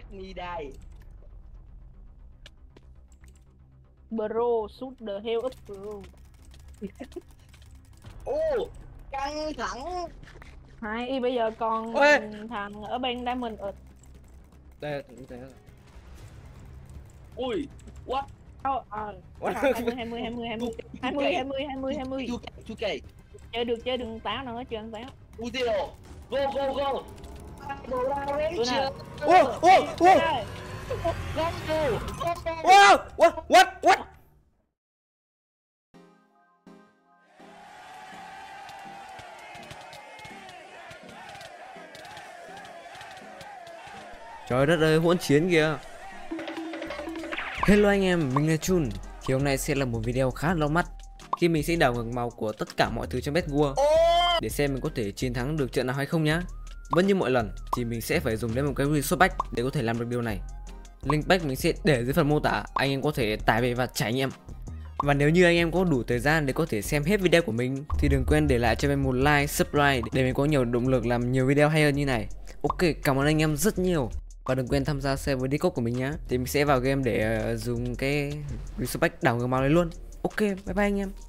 me die. Bro, shoot the hell up bro. Ô, căng thẳng. Hai bây giờ còn Ôi. thằng ở bên Diamond ở Đây. Ui, what? What? 20. Chú cây. Chơi được chơi đừng táo nữa, chơi ăn táo. Uzero. Go. What? Trời đất ơi, hỗn chiến kìa. Hello anh em, mình là Chun. Thì hôm nay sẽ là một video khá lâu mắt khi mình sẽ đảo ngược màu của tất cả mọi thứ trong Bet War để xem mình có thể chiến thắng được trận nào hay không nhá. Vẫn như mọi lần thì mình sẽ phải dùng đến một cái resource pack để có thể làm được điều này. Link pack mình sẽ để dưới phần mô tả, anh em có thể tải về và trải nghiệm. Và nếu như anh em có đủ thời gian để có thể xem hết video của mình thì đừng quên để lại cho mình một like, subscribe để mình có nhiều động lực làm nhiều video hay hơn như này. Ok, cảm ơn anh em rất nhiều. Và đừng quên tham gia server Discord của mình nhá. Thì mình sẽ vào game để dùng cái resource pack đảo ngược màu này luôn. Ok, bye bye anh em.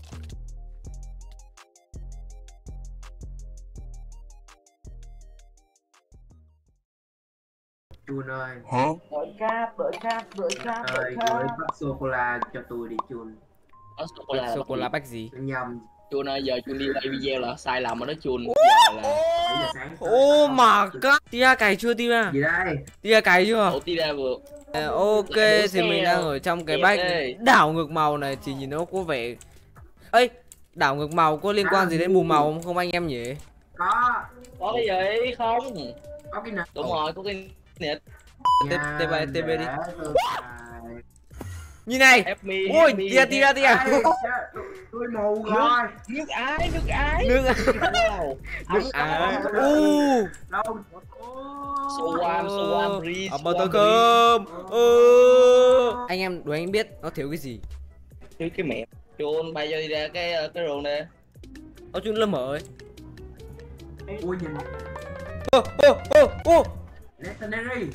Chun ơi. Hả? Đợi cáp. Ơi, gửi bắp sô-cô-la cho tôi đi Chun. Sô-cô-la pack gì? Nhầm. Chun ơi, giờ Chun đi quay video là sai lầm rồi đó Chun. Giờ là 7 giờ sáng. Oh my god. Tia cày chưa Tia? Gì đây? Tia cày chưa? ổ tí ra vừa. Ok, thì mình đang ở trong cái bách đảo ngược màu này thì nhìn nó có vẻ... Ê, đảo ngược màu có liên quan gì đến mù màu không anh em nhỉ? Có Có cái gì không? có cái nào? Đúng rồi, có cái nịt. TB đi. Như này. Ôi, Tia. Tôi mù rồi. Nước ái. Nước Nước ái. Đâu? Soam breeze. Bờ tơ cơm. Anh em đuổi anh biết nó thiếu cái gì? Thiếu cái mẹ. Chun bay cho đi ra cái rừng đây. Chun lâm ơi. Ui nhìn. Legendary.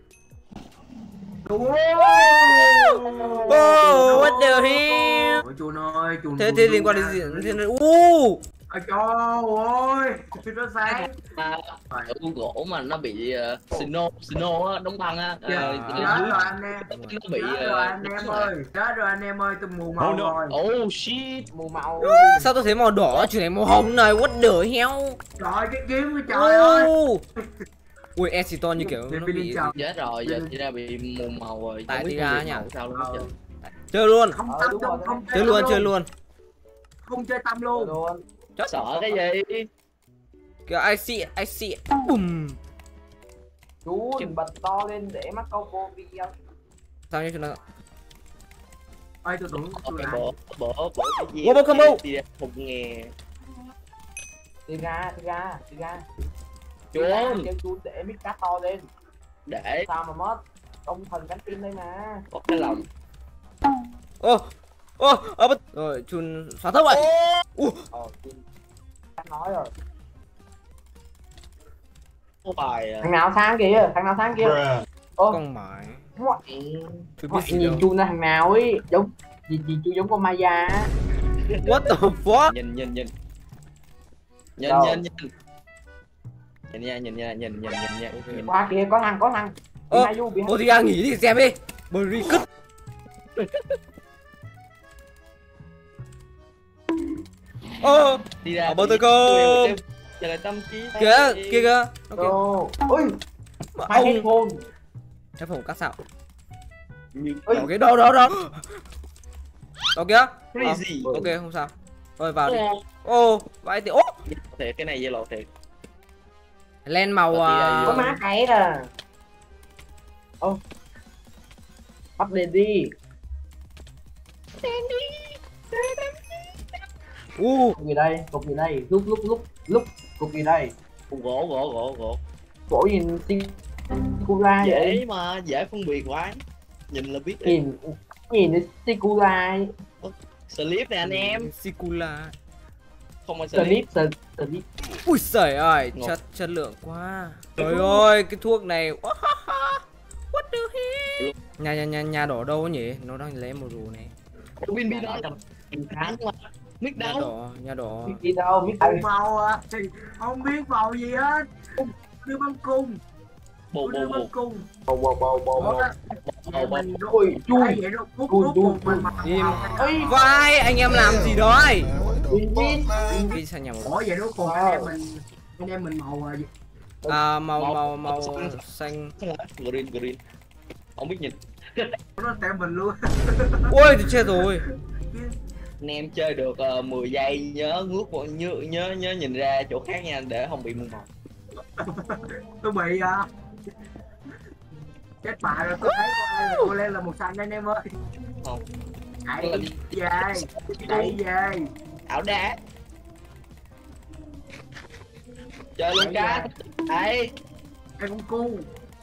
What the hell? Ôi Chun ơi, Chun. Thế liên quan đến gì? Thế này Trời ơi, Chun nó sáng. Ở gỗ mà nó bị snow á, đóng băng á. Chết rồi anh em. Nó bị Chết rồi anh em ơi, tôi mù màu rồi. Oh shit. Mù màu. sao tôi thấy màu đỏ chuyển thành màu hồng này? What the hell? Trời cái kiếm của trời ơi. Ui, Esiton như kiểu nó bị Chết rồi, giờ thì ra bị mù màu rồi. Tại đi ra nhỉ? Sao luôn hết chơi luôn. Không tâm đâu, không Chơi luôn. Không chơi tâm luôn. Sợ cái gì? Kìa, I see. Bùm. Chú bật to lên để mắt câu cô video. Sao như thế nào? Ơi tôi tưởng tôi lại. Bữa cái Combo combo. Đi không nghe. Đi ra. Chun. Kêu chú để mic cá to lên. Để Sao mà mất? Công thần cánh tim đây mà. có cái lòng. Rồi, Chun xóa tốc rồi. Nói rồi. Có bài Thằng nào sáng kìa. Con mải. Tôi biết gì Nhìn đâu. Chun là thằng nào ấy, giống gì chú giống con Maya á. What the fuck? Nhìn nha. Qua kìa, có thằng. Thì ra nghỉ đi xem đi. Bri cứt. đi ra bờ tơ cơm. giờ là tâm trí Kìa. Ui. Hai headphone. Cái phòng cắt sao? như Ở cái đó. Đó kìa. crazy. Ok, không sao. Thôi vào đi. Ô, Vậy thì thiệt cái này dây lộ thiệt. lên màu Có má cái à. Bắt lên đi. Cục gì đây? Lúc cục gì đây? Gỗ Gỗ nhìn xinh Sikura dễ vậy? mà dễ phân biệt quá, nhìn là biết. Nhìn Sikura. Slip nè anh em. Sikula. Không phải slip. Ui giời ơi, chất lượng quá. Trời ơi, cái thuốc này. Nhà đỏ đâu nhỉ? Nó đang lấy một rù này. Pin pin đó mình kháng mà mít đâu Nhà đỏ. Biết gì đâu, biết màu à. Thì không biết màu gì hết. Đưa băng cung. bồ Đưa băng cung. bồ Mình chui vậy nó cút một mình Im. màu. Vai, anh em làm gì đó ấy? Đi sang nhà một. Ủa vậy nó cùng anh em mình màu gì? À, màu xanh. green không biết nhìn. Nó tem mình luôn. Ôi thì chết rồi. Anh em chơi được 10 giây nhớ ngước một nhớ nhìn ra chỗ khác nha để không bị mù màu. Tôi bị chết bà rồi, tôi thấy cô lên là một xanh anh em ơi. Không Đẩy về ảo đá chơi luôn cá đây cái con cu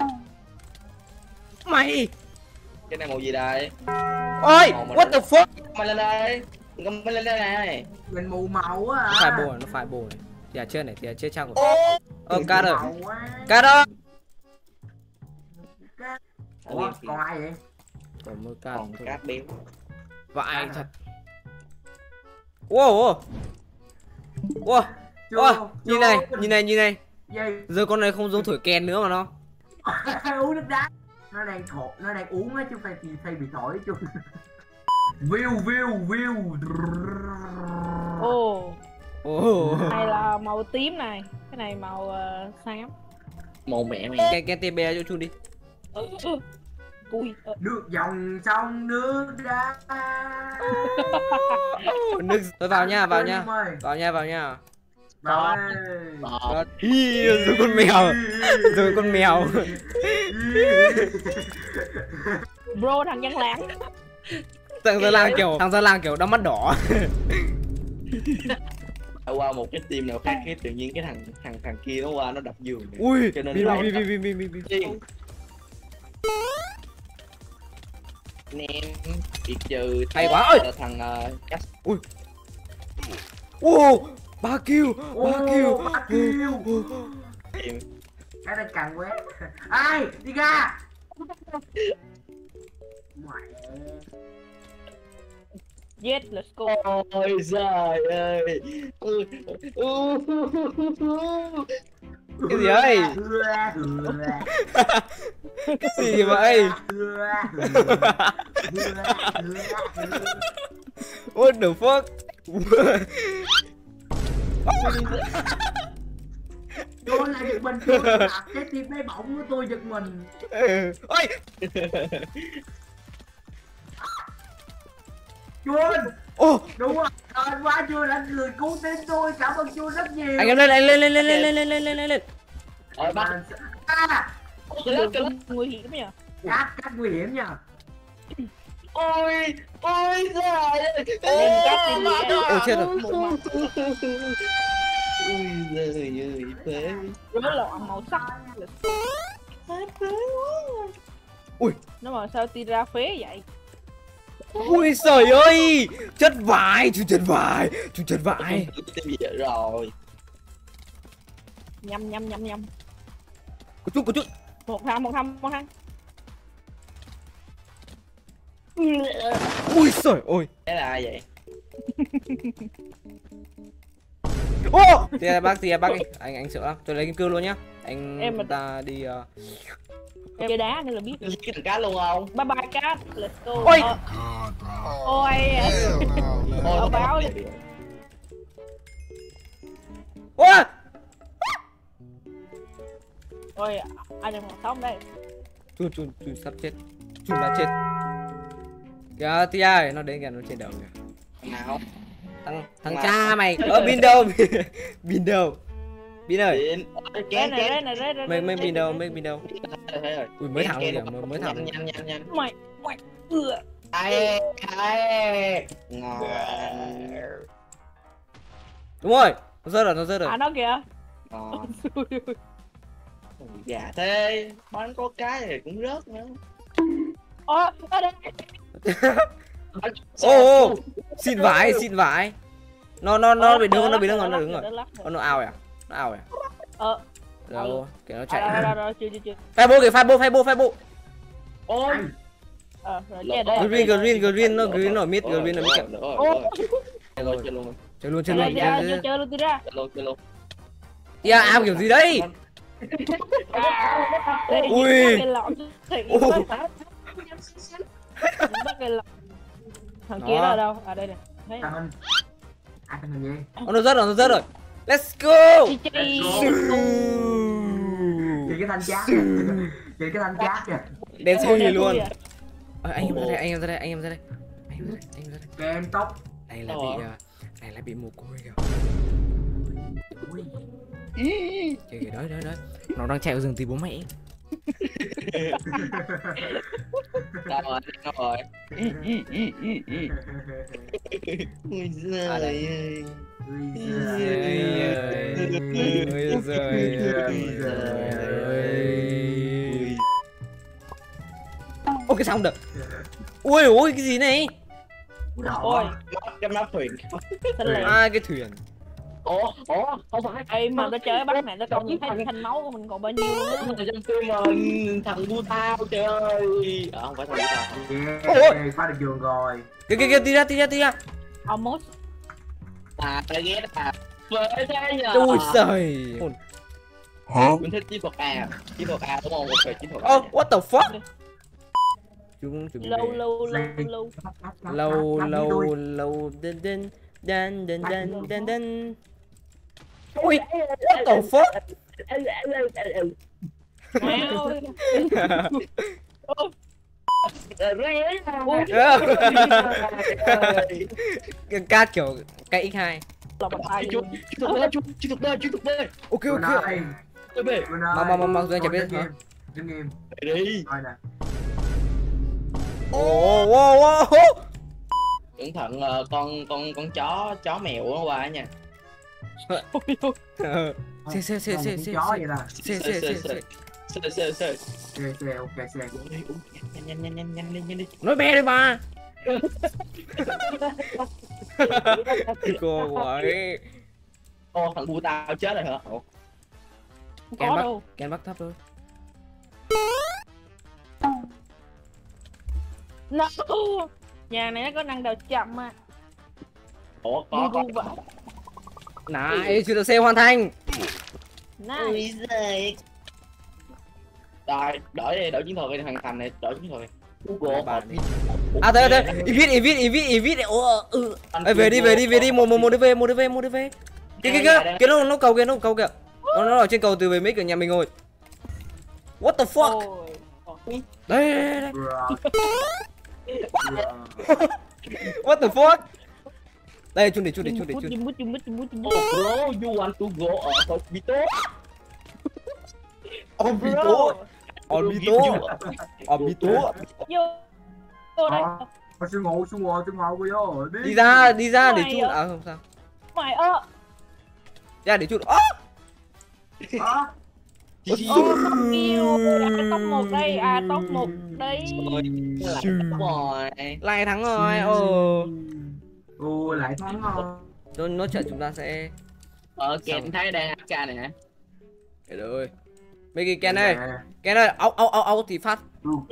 Mày. cái này màu gì đây? Ôi, what the fuck? Mày lên đây mày lên đây này. mình mù màu á. Nó phải bồ này. Tìa chết này, tìa chết chắc rồi. Cá rồi. Cá đó. Ủa, còn ai vậy? Còn mưa cá. Còn cá béo. Vãi thật. Wow. Nhìn này. Giờ con này không giống thổi kèn nữa mà nó. Uống nước đá. Nó đang uống á chứ không phải bị thổi chứ. View. Này là màu tím này, cái này màu xám. Màu mẹ mày. Cái tê bé cho chú đi. Cùi. Nước dòng sông nước đá. Nước thôi vào nha. Vào nha. Rồi con mèo. Bro thằng dân làng. Thằng Gia Lang kiểu đau mắt đỏ. Qua một cái team nào khác cái tự nhiên cái thằng kia nó qua nó đập giường. Ui, cho nên Bin. Nem bị trừ hay quá ơi. Thằng ui. 3 kill. Cái này càng quét. Ai đi ra. Yes, let's go. Ôi giời ơi. Cái gì ơi? Cái gì vậy? What the fuck? Tôi là giật mình, cái tim bay bổng của tôi giật mình. Ôi. Chuôn. Đúng rồi, quá Chuôn là người cứu tim tôi, cảm ơn Chuôn rất nhiều. Anh em lên. Rồi bắt. Nguy hiểm nhỉ? Cắt nguy hiểm nha. Ôi giời ơi. Lên cắt đi đi. Ôi chết rồi. Ôi giời ơi phế. Nó là màu sắc. Ui. Nó mà sao ti ra phế vậy? Ui trời ơi. Chất vải. Rồi. Nhâm. Có chút. Một thằng. Ui trời ơi. Cái là ai vậy? Tia bác đi. Anh sợ lắm. Tôi lấy kim cương luôn nhá. Em ta đi chơi đá nên là biết. Cái thằng cá luôn không? Bye bye cat, let's go. Ôi. Ôi. Báo đi. Ôi, ai đang sống đây? Chun sắp chết. Chun đã chết. Kìa Tia ơi, nó đến gần nó trên đầu kìa. Nào. Thằng cha mày. Bin đâu? Bin ơi. Đây Mấy Bin đâu? Ui mới thằng kìa, mới thằng. Nhanh. Mày. Ai. Ngon. Đúng rồi. Nó rớt rồi. À nó kìa. Ngon. Dạ thế bắn có cái thì cũng rớt nữa. Ở đây. Xin vải. Nó bị đứng rồi. Nó ao à? Đâu, kìa nó chạy. Rồi, chưa. Phai bộ. Ôi. Rồi cái đây. Green nó green ở mid, green ở mid kìa. Chơi luôn. Chơi luôn. Chơi luôn đi ra. Chơi luôn. Yeah, ao kiểu gì đấy? Ui. Thằng kia đó ở đâu? À đây nè. Thằng hình. Thằng hình gì? Nó rớt rồi. Let's go. Kìa cái thanh chát kìa. Kìa cái thanh chát kìa. Đen xui luôn. Anh em ra đây. Kem tóc. Này là bị mồ côi kìa. Kìa đấy. Nó đang chạy vào rừng tìm bố mẹ. Đâu rồi. Ui giời ơi. Ôi cái xong được. Ui cái gì này? Ôi, Trong nắp thuyền. Cái thuyền. Ủa, không phải. Ê mà tao chơi bắt này tao còn nhìn thấy thanh máu của mình còn bao nhiêu nữa. Trong phim mà thằng Bu Tao trời ơi. Không phải thằng Bu Tao. Yeah, phá được giường rồi. Kìa tí ra. Almost. Tao ghét à. Với thế nhờ. Ui giời. Mình thích chiến thuật A đúng không? Ok, chiến thuật A. Oh, what the fuck? Chúng chuẩn bị lâu đen. Ui, what the fuck? Cát kiểu cái X2. Chiến thuật B. Ok. Mau tôi chả biết hả? Đứng im. Đi. Thôi nè. Wow. Cẩn thận con chó mèo nó qua nha. Xe. Chó vậy là. Xe. Ok. Nhanh đi. Nói bé đi mà. Cô quậy. Ô, thằng Bu Tao chết rồi hả? Ủa? Ken bắt thấp thôi. No. Nhà này nó có năng đầu chậm à. Ủa, có. Này, chưa được xe hoàn thành. Nice. Rồi, đổi chiến thuật đi thằng Thành này, đổi chiến thuật này. Google. Thế. Evit. Về đi, một đi về. Cái nó cầu kìa. Nó ở trên cầu từ về mic ở nhà mình rồi. What the fuck? Đây. What the fuck? Đây, chun để. Bro, you want to go hospital? Obito. Vô đây. Sư ngộ vô. Đi ra để chun. À không sao. Mày Ra để chun. Không yêu. Top 1 đây. Top 1 đây. Lại thắng rồi. Lại thắng rồi. Nó trận chúng ta sẽ Ken thấy đang AFK này hả? Để rồi. Mấy cái Ken ơi, áo thì phát.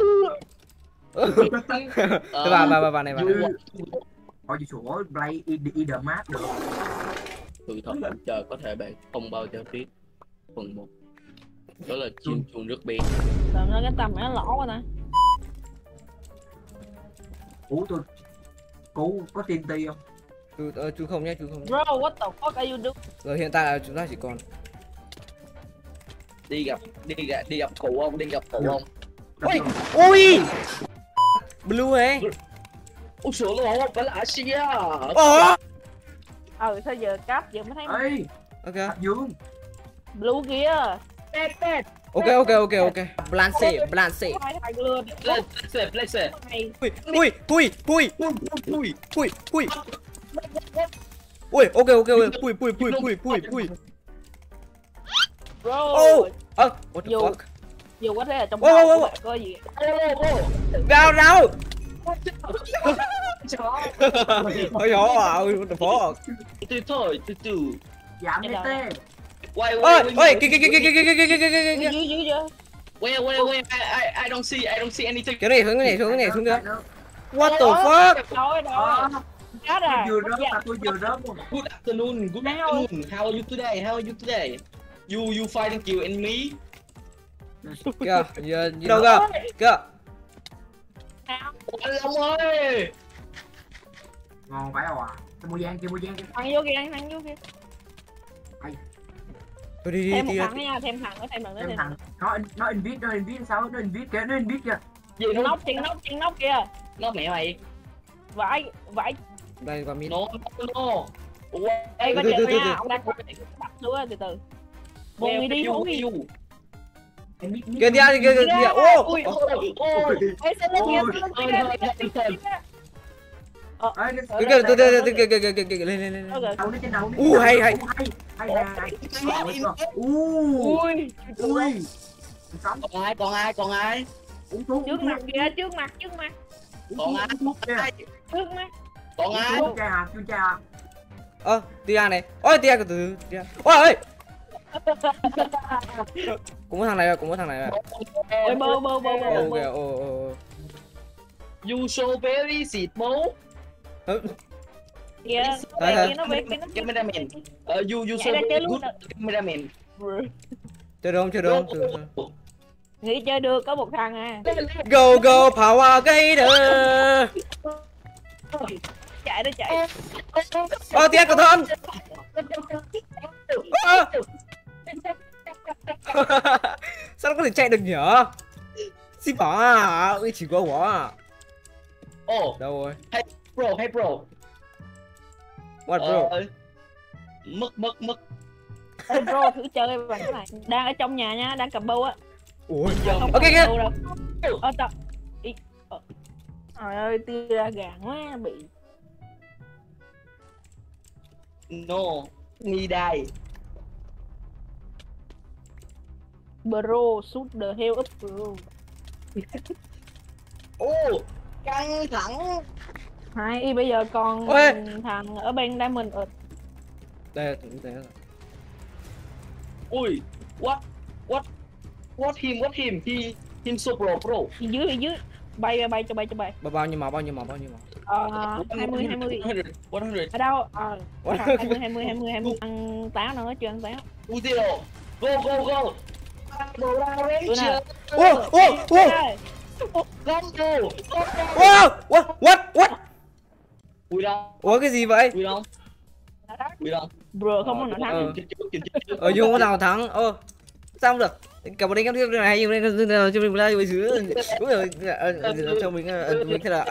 Tôi vào này. Hỏi sủa play in the map được. Sự thật bạn chờ có thể bạn không bao giờ biết. Phần 1 đó là chim chuông rất biển. Làm nó cái tầm nó lỗ quá nè. Cú có TNT không? Chú không nhé. Bro, what the fuck are you doing? Rồi hiện tại là chúng ta chỉ còn đi gặp cụ không? Ui blue ấy. Ủa sửa luôn không? Phải là Asia. Sao giờ cáp giờ mới thấy Ê. Ok. Dương. Blue kia. Ok. Blanche. Let's Ui. Bro. What the fuck? Dù có thể là trong bao có gì. Đâu. Ôi what the fuck? Từ Giảm đi tê. Quay. Ôi, Giữ. Wait, I don't see anything. Cái này xuống, cái này xuống, cái này xuống được. What the fuck? Rồi chết rồi. Tôi vừa rớt mà tôi vừa rớt luôn. Good afternoon, how are you today? You fighting kill enemy? Kìa, giờ đâu kìa? Kìa. Anh Long ơi. Ngon phải không ạ? Mua giang kia. Thằng vô kìa, thằng vô kìa. Thôi đi Thêm một đi. thằng nữa nha, thêm thằng nữa, thêm thằng. Nó invite sao? Nó invite kìa, nó invite kìa. Gì Chân nóc kìa. Nó mẹ mày. Vãi. Đây qua mid. No. Ê, có chuyện nha, ông đang bắt nữa từ từ. Một người đi hú đi. Kìa kìa. Ô. Ui. Ê, xe lên kìa. Kìa lên. Đầu nó trên đầu. Hay. Hay. Ui. Sống. Còn ai? Trước mặt kìa, trước mặt. Còn ai? Trước mắt. Còn ai? Chú cha. Tia này. Ôi tia từ tia. Ôi. Cũng có thằng này rồi. Ôi bơ. Ok. You so very simple. Kìa, nó về Cameraman. You so very good cameraman. Chơi đúng. Nghĩ chơi được có một thằng à. Go power gator. Chạy. Tia của thân. Sao nó có thể chạy được nhở? Xin bỏ à? Ui chỉ có quá à? Đâu rồi? Hey bro. What bro? Mất. Ê bro, thử chơi bằng cái này. Đang ở trong nhà nha, đang cầm bâu á. Ủa? Ok kìa. Trời ơi, tia ra gàn quá, bị. No, nghi đài. Bro, shoot the hell up bro. Căng thẳng. Hay, bây giờ còn Ôi. thằng ở bên Diamond ở. Đây. Ui, what him? Him so bro. Dưới. Bay cho bay. Bao nhiêu màu? 20. 100. Ở đâu? 20. Ăn táo nữa, chưa ăn táo. Uzero. Go. Ranger. What? Ui đâu? Ủa cái gì vậy? Ui đâu? Bro không có nào thắng. Nhưng có nào thắng. Sao không được? Cảm ơn anh em tiếp này hay cho mình like với xứ. Đúng rồi, cho mình thế là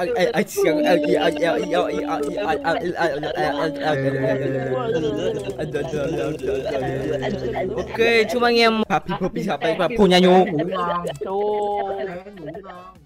ok, chúc anh em happy happy happy happy nha nhu. Ngủ ngon.